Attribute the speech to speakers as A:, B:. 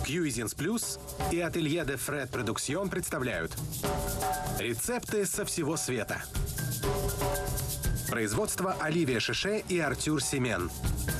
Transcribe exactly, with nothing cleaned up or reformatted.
A: Cuisines Plus и Ателье де Фред Продуксьон представляют рецепты со всего света. Производство Оливия Шише и Артюр Семен.